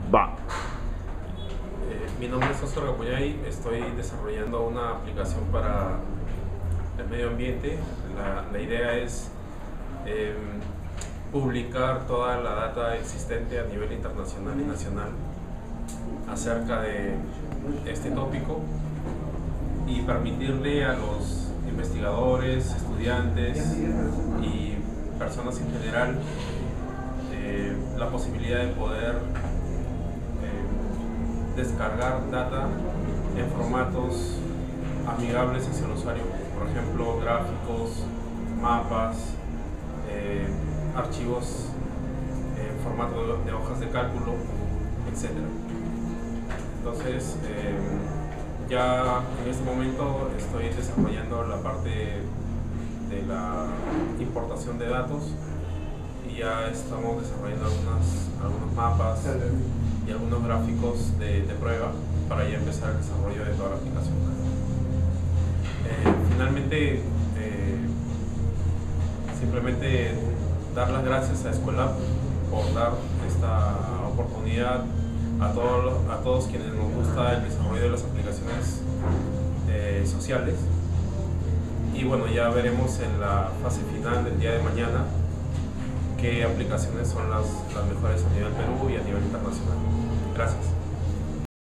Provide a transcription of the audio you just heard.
Va. Mi nombre es Oscar Gapuñay, estoy desarrollando una aplicación para el medio ambiente. La idea es publicar toda la data existente a nivel internacional y nacional acerca de este tópico y permitirle a los investigadores, estudiantes y personas en general la posibilidad de poder descargar data en formatos amigables hacia el usuario, por ejemplo gráficos, mapas, archivos en formato de hojas de cálculo, etc. Entonces ya en este momento estoy desarrollando la parte de la importación de datos y ya estamos desarrollando algunos mapas y algunos gráficos de prueba para ya empezar el desarrollo de toda la aplicación. Finalmente, simplemente dar las gracias a Escuelab por dar esta oportunidad a todos quienes nos gusta el desarrollo de las aplicaciones sociales. Y bueno, ya veremos en la fase final del día de mañana qué aplicaciones son las mejores a nivel Perú y a nivel internacional. Gracias.